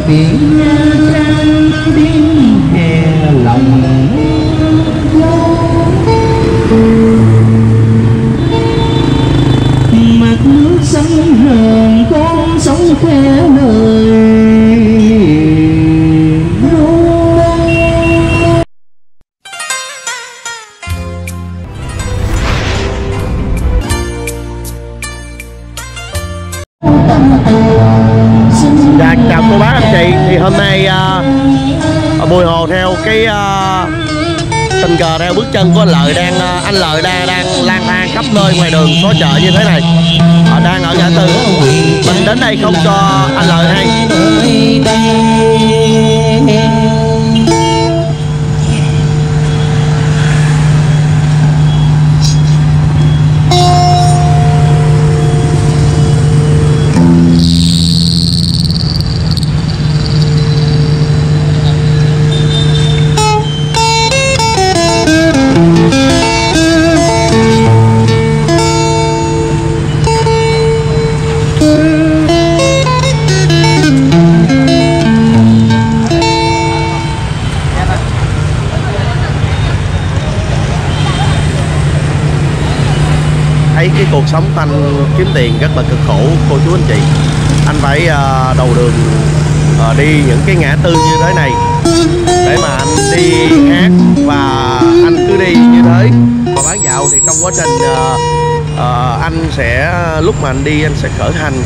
biển Nha Trang biến hè lòng mặt nước xanh hờn con sóng khẽ lời Dạ, chào cô bác anh chị. Thì hôm nay Bùi Hồ theo cái tình cờ theo bước chân của anh Lợi đang lang thang khắp nơi ngoài đường có chợ như thế này. Họ đang ở ngã tư. Mình đến đây không cho anh Lợi hay. Thấy cái cuộc sống anh kiếm tiền rất là cực khổ cô chú anh chị. Anh phải đầu đường đi những cái ngã tư như thế này để mà anh đi hát, và anh cứ đi như thế. Còn bán dạo thì trong quá trình anh sẽ, lúc mà anh đi anh sẽ khởi hành.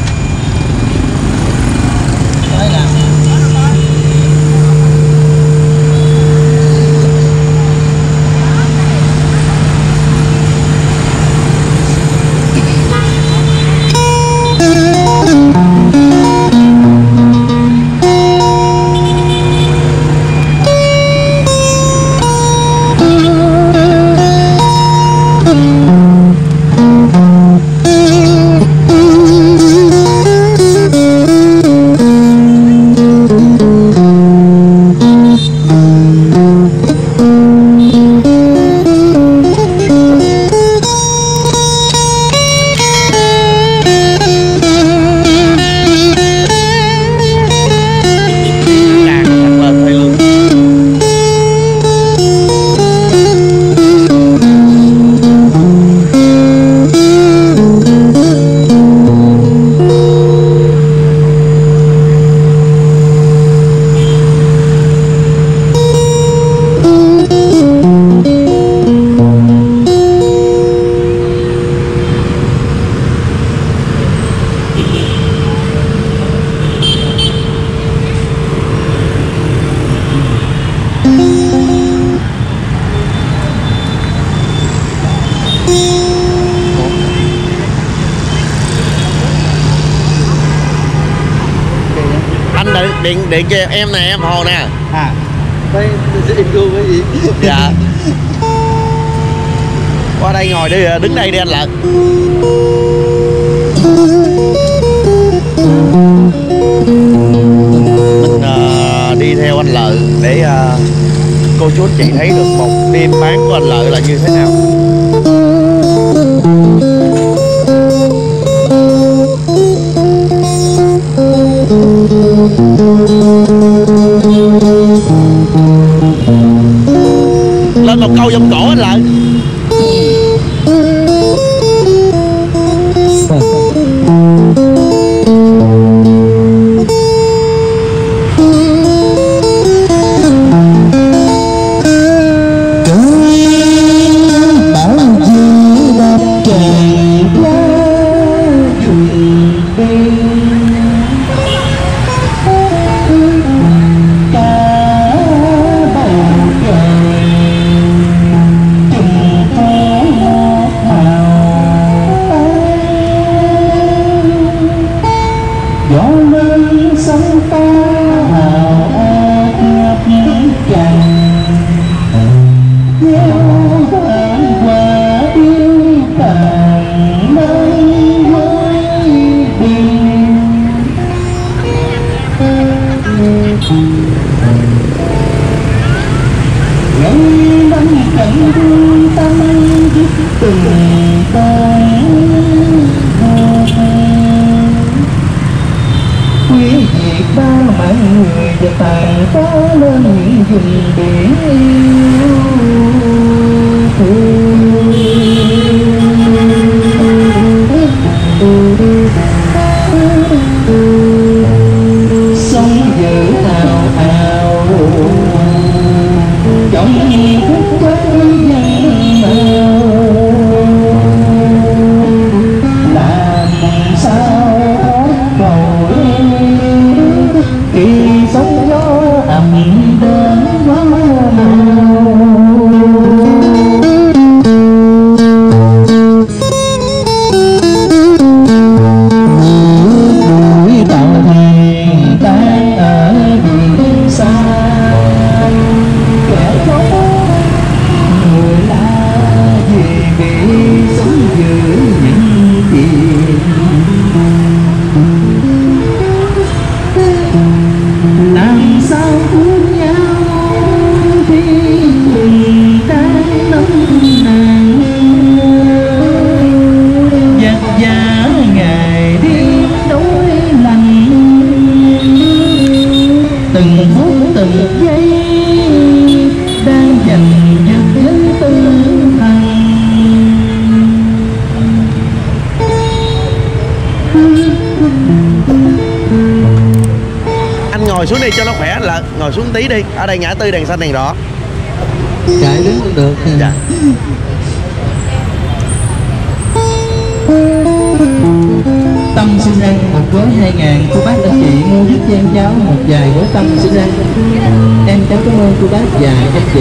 Điện cho em nè, em Hồ nè. À, đây em cô cái gì? Dạ. Qua đây ngồi đi, đứng đây đi anh Lợi. Mình đi theo anh Lợi để cô chú anh chị thấy được một đêm bán của anh Lợi là như thế nào. Lên một câu vòng cổ anh Lợi. việc ba mạng người để tàn phá lên những vùng biển yêu thương. Sóng dữ ào ào trong khúc quán dân màu, làm sao thoát bầu khi sóng gió ầm đến quá nào. Núi tàu thuyền tan ở biển xa, kẻ khóc người la vì bị sóng giữ những chuyện. Làm sao cứu nhau khi cùng tan nông nàn, giặc giả ngày đêm đối lành, từng phút từng giây đang dành giật với tư thần. Anh ngồi xuống đi cho nó khỏe, là ngồi xuống tí đi. Ở đây ngã tư đèn xanh đèn đỏ. Chạy đứng cũng được. Dạ. Tâm sinh răng một gói 2.000, cô bác đã chị mua giúp cho em cháu một vài gói tâm sinh răng. Em cháu cảm ơn cô bác và các chị.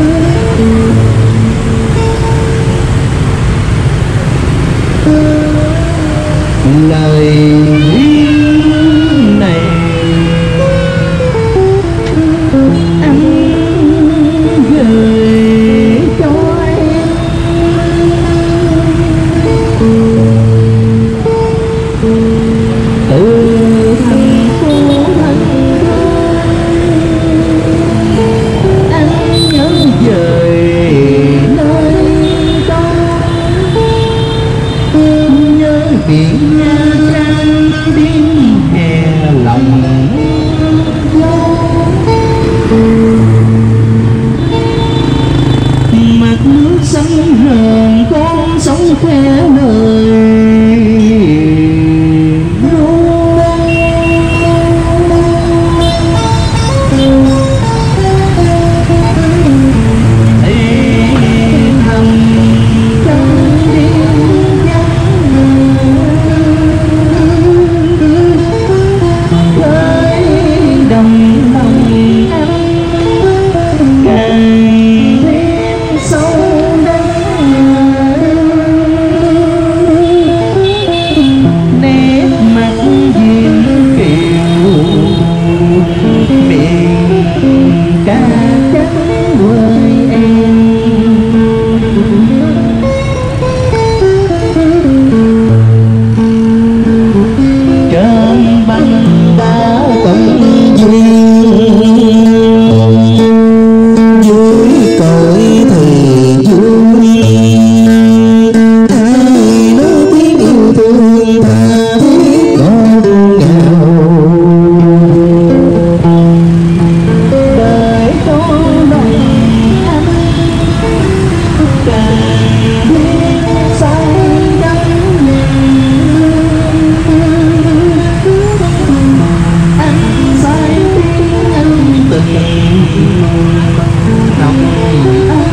Lời duyên này anh gửi cho em, từ thành phố thân anh nhớ về nơi đó, nhớ biển Nha Trang đêm hè lòng gió. Mặt nước xanh hờn con sóng khẽ lời ru, thì thầm trong đêm vắng với đồng lòng anh càng thêm sâu đắng. Nét mặt diêm kiều miệng ca chắc với em, trên băng đá tận duyên, dưới cội thì vui. Ai nói tiếng yêu thương tha thiết con nghèo, đời cho lòng anh càng thêm say đắm. Anh say tiếng anh tình nồng ấm.